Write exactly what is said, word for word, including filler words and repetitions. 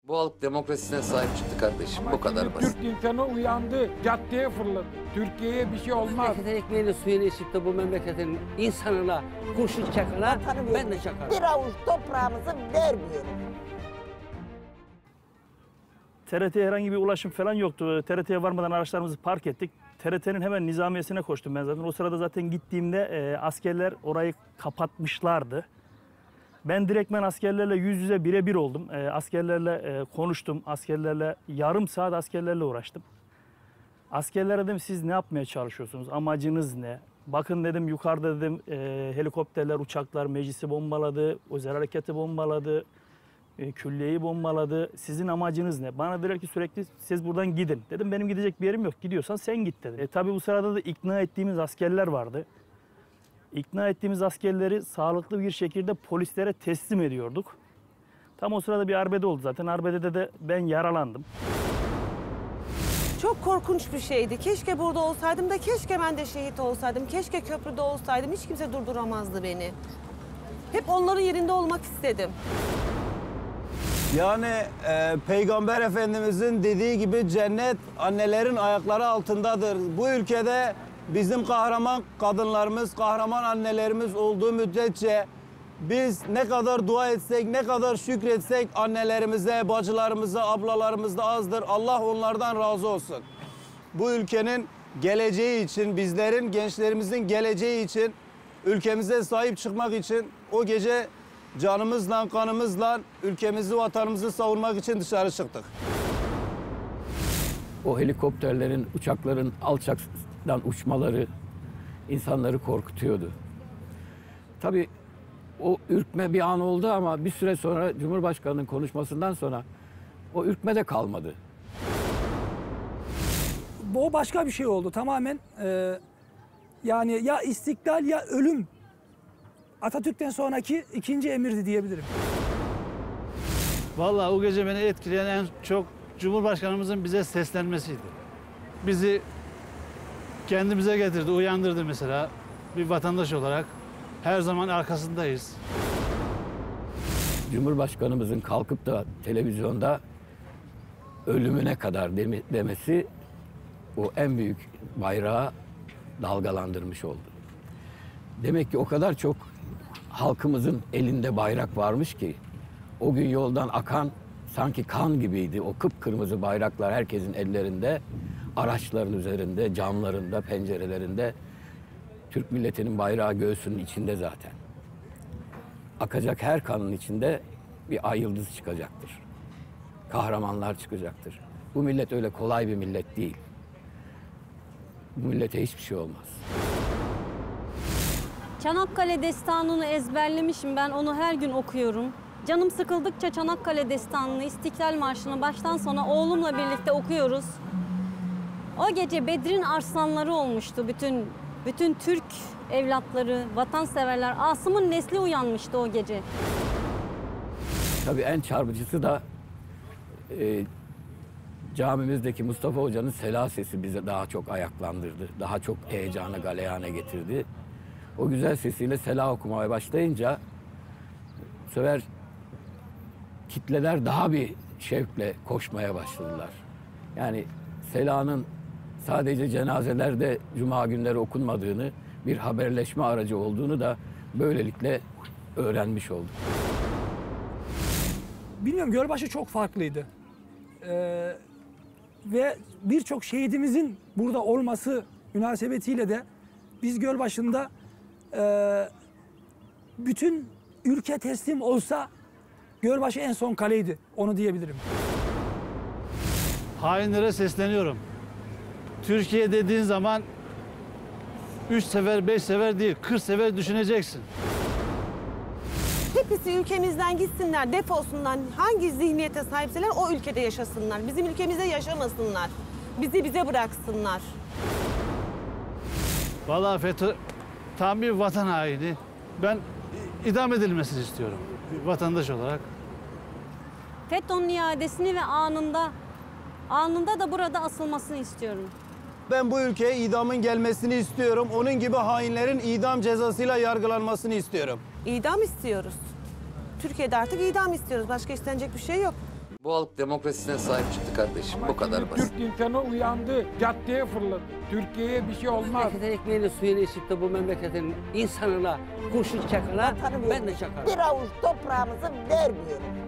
Bu halk demokrasisine sahip çıktı kardeşim. Ama Bu kadar basit. Türk insanı uyandı, caddeye fırladı. Türkiye'ye bir şey olmaz. Memleketin ekmeğini suyunu içip de bu memleketin insanına kurşun çakana ben de çakarım. Bir avuç toprağımızı vermiyorum. T R T'ye herhangi bir ulaşım falan yoktu. T R T'ye varmadan araçlarımızı park ettik. T R T'nin hemen nizamiyesine koştum ben zaten. O sırada zaten gittiğimde e, askerler orayı kapatmışlardı. Ben direktmen askerlerle yüz yüze birebir oldum. E, askerlerle e, konuştum. Askerlerle yarım saat askerlerle uğraştım. Askerlere dedim siz ne yapmaya çalışıyorsunuz? Amacınız ne? Bakın dedim yukarıda dedim e, helikopterler, uçaklar meclisi bombaladı. Özel hareketi bombaladı. E, külliyeyi bombaladı. Sizin amacınız ne? Bana dediler ki sürekli siz buradan gidin. Dedim benim gidecek bir yerim yok. Gidiyorsan sen git dedi. E, tabii bu sırada da ikna ettiğimiz askerler vardı. İkna ettiğimiz askerleri sağlıklı bir şekilde polislere teslim ediyorduk. Tam o sırada bir arbede oldu zaten. Arbedede de ben yaralandım. Çok korkunç bir şeydi. Keşke burada olsaydım da keşke ben de şehit olsaydım. Keşke köprüde olsaydım. Hiç kimse durduramazdı beni. Hep onların yerinde olmak istedim. Yani e, Peygamber Efendimizin dediği gibi cennet annelerin ayakları altındadır. Bu ülkede bizim kahraman kadınlarımız, kahraman annelerimiz olduğu müddetçe biz ne kadar dua etsek, ne kadar şükretsek annelerimize, bacılarımıza, ablalarımıza azdır. Allah onlardan razı olsun. Bu ülkenin geleceği için, bizlerin, gençlerimizin geleceği için, ülkemize sahip çıkmak için o gece canımızla, kanımızla ülkemizi, vatanımızı savunmak için dışarı çıktık. O helikopterlerin, uçakların alçaktan uçmaları insanları korkutuyordu. Tabii o ürkme bir an oldu ama bir süre sonra Cumhurbaşkanı'nın konuşmasından sonra o ürkme de kalmadı. Bu başka bir şey oldu tamamen. E, yani ya istiklal ya ölüm. Atatürk'ten sonraki ikinci emirdi diyebilirim. Vallahi o gece beni etkileyen en çok Cumhurbaşkanımızın bize seslenmesiydi. Bizi kendimize getirdi, uyandırdı mesela. Bir vatandaş olarak her zaman arkasındayız. Cumhurbaşkanımızın kalkıp da televizyonda ölümüne kadar demesi o en büyük bayrağı dalgalandırmış oldu. Demek ki o kadar çok halkımızın elinde bayrak varmış ki o gün yoldan akan sanki kan gibiydi. O kıpkırmızı bayraklar herkesin ellerinde, araçların üzerinde, camlarında, pencerelerinde. Türk milletinin bayrağı göğsünün içinde zaten. Akacak her kanın içinde bir ay yıldız çıkacaktır. Kahramanlar çıkacaktır. Bu millet öyle kolay bir millet değil. Bu millete hiçbir şey olmaz. Çanakkale Destanı'nı ezberlemişim. Ben onu her gün okuyorum. Canım sıkıldıkça Çanakkale Destanı'nı, İstiklal Marşı'nı baştan sona oğlumla birlikte okuyoruz. O gece Bedir'in arslanları olmuştu. Bütün bütün Türk evlatları, vatanseverler. Asım'ın nesli uyanmıştı o gece. Tabii en çarpıcısı da e, camimizdeki Mustafa Hoca'nın sela sesi bize daha çok ayaklandırdı. Daha çok heyecana, galeyana getirdi. O güzel sesiyle sela okumaya başlayınca bu sefer kitleler daha bir şevkle koşmaya başladılar. Yani selanın sadece cenazelerde cuma günleri okunmadığını, bir haberleşme aracı olduğunu da böylelikle öğrenmiş olduk. Bilmiyorum, Gölbaşı çok farklıydı. Ee, ve birçok şehidimizin burada olması münasebetiyle de biz Gölbaşı'nda e, bütün ülke teslim olsa Gölbaşı en son kaleydi. Onu diyebilirim. Hainlere sesleniyorum. Türkiye dediğin zaman üç sefer, beş sefer değil, kırk sefer düşüneceksin. Hepsi ülkemizden gitsinler, defolsunlar. Hangi zihniyete sahipseler o ülkede yaşasınlar. Bizim ülkemizde yaşamasınlar. Bizi bize bıraksınlar. Vallahi FETÖ tam bir vatan haini. Ben idam edilmesini istiyorum bir vatandaş olarak. FETÖ'nün iadesini ve anında, anında da burada asılmasını istiyorum. Ben bu ülkeye idamın gelmesini istiyorum. Onun gibi hainlerin idam cezasıyla yargılanmasını istiyorum. İdam istiyoruz. Türkiye'de artık idam istiyoruz. Başka istenecek bir şey yok. Bu halk demokrasisine sahip çıktı kardeşim. Bu kadar Şimdi basit. Türk insanı uyandı, caddeye fırladı. Türkiye'ye bir şey olmaz. Memleketin ekmeğini suyunu içip de bu memleketin insanına kurşun çakana Vatanı ben de vermiyorum. çakarım. Bir avuç toprağımızı vermiyorum.